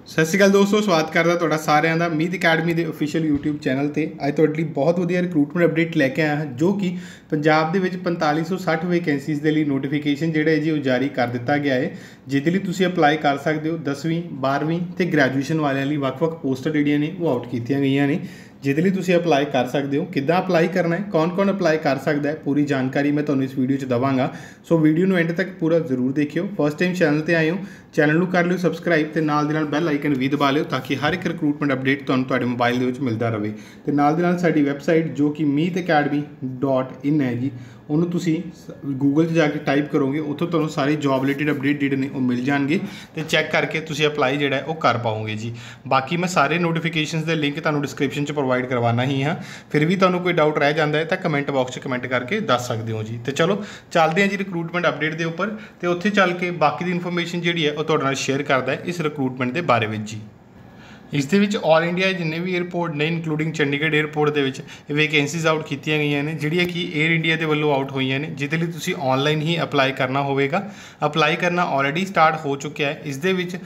सत श्री अकाल दोस्तों, स्वागत करदा तुहाडा सारिਆਂ ਦਾ मीत अकैडमी के ऑफिशियल यूट्यूब चैनल ते अज तुहाडे लई बहुत वधिया रिक्रूटमेंट अपडेट लैके आया हाँ, जो कि पंजाब दे विच 4560 वैकेंसीज़ दे लई नोटिफिकेशन जिहड़ा है जी वो जारी कर दिता गया है, जिहदे लई तुसीं अपलाई कर सकते हो। 10वीं 12वीं ते ग्रैजुएशन वालियां लई वख-वख पोस्टां जिहड़ियां ने वो आउट कीतियां गईयां ने, जिहदे लई तुसीं अपलाई कर सकते हो। किद्दां अपलाई करना है, कौन कौन अपलाई कर सकता है, पूरी जानकारी मैं तुहानूं इस वीडियो च देवांगा। सो वीडियो नूं एंड तक पूरा जरूर देखियो। फर्स्ट टाइम चैनल ते आए हो, चैनल नूं कर लिओ सबसक्राइब ते नाल दी नाल बैल आइकन भी दबा लिओ ताकि हर एक रिक्रूटमेंट अपडेट तुहानूं तुहाडे मोबाइल दे विच मिलदा रहे। ते नाल दी नाल साडी वैबसाइट जो कि meetacademy.in है जी, उन्होंने तुसी गूगल जाके टाइप करोगे, उत्थों तुहानूं सारी जॉब रिलेटेड अपडेट जिहड़े ने वो मिल जाएंगे तो चैक करके तुसी अपलाई जिहड़ा है वो कर पाओगे जी। बाकी मैं सारे नोटिफिकेशंस के लिंक तुहानूं डिस्क्रिप्शन च प्रोवाइड करवाना ही हाँ, फिर भी तुहानूं कोई डाउट रह जाता है तो कमेंट बॉक्स च कमेंट करके दस सकते हो जी। तो चलो चलते हैं जी रिक्रूटमेंट अपडेट के उपर, तो उत्थे चल के बाकी की इन्फॉर्मेशन जिहड़ी है वो तुहाडे नाल शेयर करदा है इस रिक्रूटमेंट के बारे में जी। इस दे विच ऑल इंडिया जिन्ने भी एयरपोर्ट ने इंक्लूडिंग चंडीगढ़ एयरपोर्ट के विच वैकेंसीज़ आउट कीतियां गईयां ने, जिहड़ियां कि एयर इंडिया के वल्लों आउट होईयां ने, जिहदे लई तुसीं ऑनलाइन ही अपलाई करना होवेगा। अपलाई करना ऑलरेडी स्टार्ट हो चुका है। इस दे विच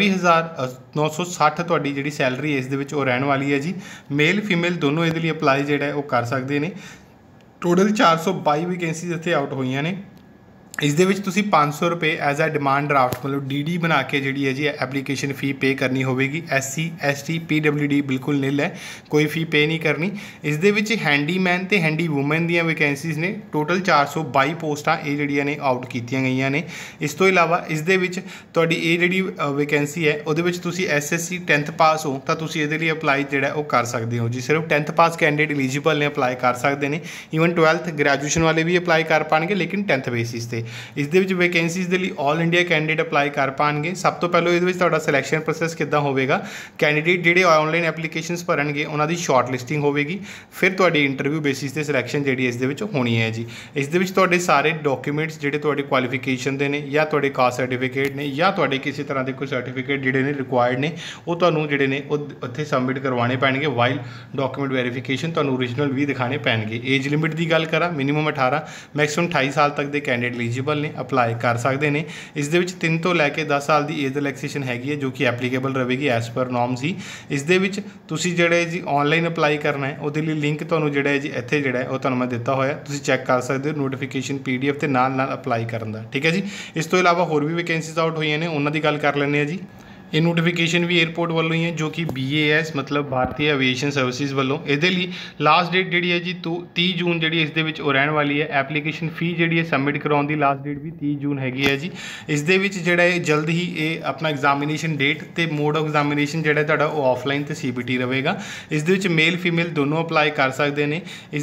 24,960 तुहाडी जिहड़ी सैलरी है इस दे विच वो रहण वाली है जी। मेल फीमेल दोनों इहदे लई अपलाई जिहड़ा है वो कर सकदे ने। टोटल 422 वैकेंसीज़ इत्थे आउट होईयां ने। इस दे विच तुसीं 500 रुपये एज अ डिमांड ड्राफ्ट मतलब डी बना के जी है जी एप्लीकेशन फी पे करनी होगी। SC ST PWD बिल्कुल निल है, कोई फी पे नहीं करनी। इस दे विच हैंडीमैन ते हैंडी वूमन दी वैकेंसीज़ ने। टोटल 422 पोस्टां ये जिहड़ियां ने आउट कीतियां गईयां ने। इस तो इलावा इस दे विच तुहाडी ये जिहड़ी वैकेंसी है उहदे विच तुसीं SSC 10th पास हो तो तुसीं इहदे लई अपलाई जिहड़ा वो कर सकते हो जी। सिर्फ 10th पास कैंडिडेट एलीजिबल ने अपलाई कर सकते हैं। ईवन 12th ग्रैजुएशन वाले भी अपलाई कर पाएंगे लेकिन 10th बेसिस से। इस दे विच वैकेंसीज़ के लिए ऑल इंडिया कैंडिडेट अपलाई कर पाएंगे। सब तो पहले ये सिलेक्शन प्रोसैस किद्दां होवेगा, कैंडिडेट जिहड़े ऑनलाइन एप्लीकेशनस भरनगे उन्हां दी शॉर्ट लिस्टिंग होगी, फिर तुहाडी इंटरव्यू बेसिस ते सिलेक्शन जिहड़ी इस दे विच होनी है जी। इस दे विच तुहाडे सारे डॉक्यूमेंट्स जिहड़े तुहाडे क्वालिफिकेशन दे ने या तुहाडे कास्ट सर्टिफिकेट ने या तुहाडे किसी तरह के कोई सर्टिफिकेट जिहड़े ने रिक्वायर्ड ने वो तुहानूं जिहड़े ने उत्थे सबमिट करवाने पैणगे। वाइल डॉक्यूमेंट वेरीफिकेशन तुहानूं ओरिजिनल भी दिखाने पैणगे। एज लिमिट की गल करा, मिनीमम 18 मैक्सिमम 28 साल तक के कैंडिडेट एलीजिबल ने अपलाई कर सकते हैं। इस दे विच 3 तो लैके 10 साल की एज रिलैक्सेशन हैगी है जो कि एप्लीकेबल रहेगी एज पर नॉर्म्स ही। इस दे विच तुसीं जिहड़े जी ऑनलाइन अपलाई करना है उहदे लई लिंक तुहानूं जिहड़ा है जी इत्थे जिहड़ा है वो तुहानूं मैं दिता होया, तुसीं चैक कर सकते हो नोटिफिकेशन PDF ते नाल अपलाई करन दा। ठीक है जी। इस तो इलावा होर भी वैकेंसीज़ आउट होईयां ने, उन्हां दी गल कर लैंदे आ जी। ये नोटिफिकेशन भी एयरपोर्ट वालों ही है जो कि BAS मतलब भारतीय एविएशन सर्विसेज वालों। ये लास्ट डेट जी है जी 30 जून जी इस रहने वाली है। एप्लीकेशन फी जी है सबमिट कराने की लास्ट डेट भी 30 जून हैगी है जी। इस जोड़ा जल्द ही ये अपना एग्जामिनेशन डेट तो मोड ऑफ एग्जामिनेशन जोड़ा वो ऑफलाइन तो CBT रहेगा। इस मेल फीमेल दोनों अपलाई कर सकते हैं। इस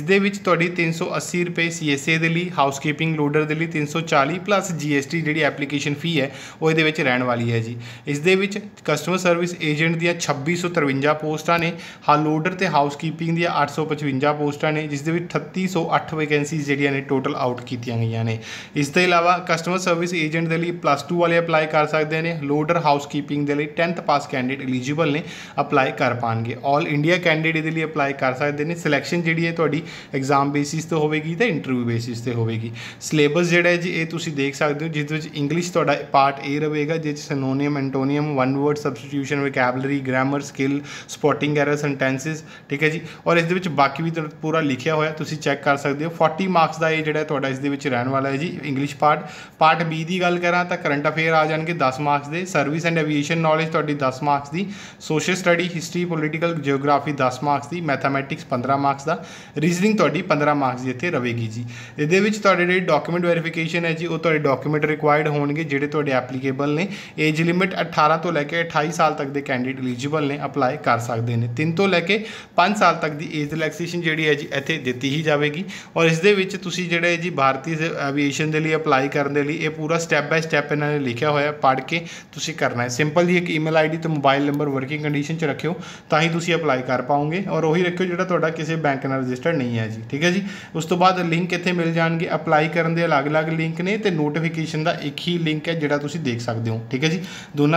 380 रुपये CSA के लिए, हाउस कीपिंग लोडर के लिए 340 प्लस GST जी एप्लीकेशन फी है वो ये रहने वाली है जी। इस कस्टमर सर्विस एजेंट दी 2653 पोस्टां ने, लोडर ते हाउस कीपिंग दी 855 पोस्टां ने, जिस 3808 वैकेंसीज जिहड़ियां ने टोटल आउट कीतियां गईयां ने। इस तो इलावा कस्टमर सर्विस एजेंट के लिए +2 वाले अपलाई कर सकते हैं। लोडर हाउस कीपिंग के लिए 10th पास कैंडिडेट एलीजिबल ने अपलाई कर पाएंगे। ऑल इंडिया कैंडिडेट ये अपलाई कर सकते हैं। सिलेक्शन जी है तुहाडी एग्जाम बेसिस तो होगी तो इंटरव्यू बेसिस से होगी। सिलेबस जोड़ा है जी ये तुसीं देख सकते हो, जिस इंग्लिश तुहाडा पार्ट A रहेगा, जिस synonym antonym one word substitution vocabulary grammar skill spotting error sentences. ठीक है जी। और इस बाकी भी पूरा लिखा होया तुसीं चैक कर सकते हो। 40 मार्क्स का ये जोड़ा तुहाडा इस रहने वाला है जी। इंग्लिश पार्ट B की गल करा तो करंट अफेयर आ जाएंगे 10 मार्क्स के, सर्विस एंड एविएशन नॉलेज तुहाडी 10 मार्क्स की, social study history political geography 10 marks की, मैथमैटिक्स 15 मार्क्स का, रीजनिंग तुहाडी 15 मार्क्स की इत्थे रहेगी जी। ये डॉक्यूमेंट वेरीफिकेशन है जी वो तुहाडे डॉक्यूमेंट रिक्वायर्ड होंगे जिहड़े तुहाडे एप्लीकेबल ने। एज लिमिट 18 तो लैके 28 साल तक के कैंडिडेट एलीजिबल ने अपलाई कर सकते हैं। 3 तो लैके 5 साल तक की एज रिलैक्सेशन जी है जी इत्थे दित्ती ही जाएगी। और इस जोड़े जी भारतीय एविएशन के लिए अपलाई करने लिए ये पूरा स्टैप बाय स्टैप इन्होंने लिखा होया, पढ़ के तुसीं करना है। सिंपल जी एक ईमेल ID तो मोबाइल नंबर वर्किंग कंडीशन च रखियो तो ही तुसीं अपलाई कर पाओगे। और वही रखियो जो तुहाडा किसी बैंक नाल रजिस्टर्ड नहीं है जी। ठीक है जी। उस तो बाद लिंक इत्थे मिल जाएंगे, अपलाई करने के अलग अलग लिंक ने, तो नोटिफिकेशन का एक ही लिंक है जोड़ा तुसीं देख सकते हो। ठीक है जी। दोनों के लिए लिंक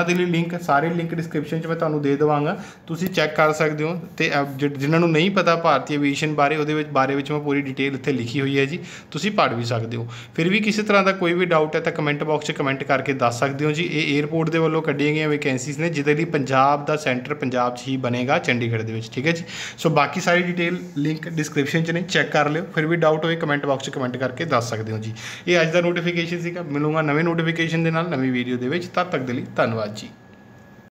ਲਿੰਕ ਸਾਰੇ ਲਿੰਕ ਡਿਸਕ੍ਰਿਪਸ਼ਨ 'ਚ ਮੈਂ ਤੁਹਾਨੂੰ ਦੇ ਦੇਵਾਂਗਾ, ਤੁਸੀਂ ਚੈੱਕ ਕਰ ਸਕਦੇ ਹੋ। ਅਤੇ ਜਿਨ੍ਹਾਂ ਨੂੰ ਨਹੀਂ ਪਤਾ ਭਾਰਤੀ ਐਵੀਏਸ਼ਨ ਬਾਰੇ, ਉਹਦੇ ਬਾਰੇ ਵਿੱਚ ਮੈਂ ਪੂਰੀ ਡਿਟੇਲ ਇੱਥੇ ਲਿਖੀ ਹੋਈ ਹੈ ਜੀ, ਤੁਸੀਂ ਪੜ੍ਹ ਵੀ ਸਕਦੇ ਹੋ। ਫਿਰ ਵੀ ਕਿਸੇ ਤਰ੍ਹਾਂ ਦਾ ਕੋਈ ਵੀ ਡਾਊਟ ਹੈ ਤਾਂ ਕਮੈਂਟ ਬਾਕਸ 'ਚ ਕਮੈਂਟ ਕਰਕੇ ਦੱਸ ਸਕਦੇ ਹੋ ਜੀ। ਇਹ ਏਅਰਪੋਰਟ ਦੇ ਵੱਲੋਂ ਕੱਢੀਆਂ ਗਈਆਂ ਵੈਕੈਂਸੀਜ਼ ਨੇ, ਜਿਹਦੇ ਲਈ ਪੰਜਾਬ ਦਾ ਸੈਂਟਰ ਪੰਜਾਬ 'ਚ ਹੀ ਬਣੇਗਾ, ਚੰਡੀਗੜ੍ਹ ਦੇ ਵਿੱਚ, ਠੀਕ ਹੈ ਜੀ। ਸੋ ਬਾਕੀ ਸਾਰੀ ਡਿਟੇਲ ਲਿੰਕ ਡਿਸਕ੍ਰਿਪਸ਼ਨ 'ਚ ਨੇ, ਚੈੱਕ ਕਰ ਲਿਓ। ਫਿਰ ਵੀ ਡਾਊਟ ਹੋਏ ਕਮੈਂਟ ਬਾਕਸ 'ਚ ਕਮੈਂਟ ਕਰਕੇ ਦੱਸ ਸਕਦੇ ਹੋ ਜੀ। ਇਹ ਅੱਜ ਦਾ ਨੋਟੀਫਿਕੇਸ਼ਨ ਸੀਗਾ, ਮਿਲੂੰਗਾ ਨਵੇਂ ਨੋਟੀਫਿਕੇਸ਼ਨ ਦੇ ਨਾਲ ਨਵੀਂ ਵੀਡੀਓ ਦੇ ਵਿੱਚ। ਤਦ ਤੱਕ ਦੇ ਲਈ ਧੰਨਵਾਦ ਜੀ।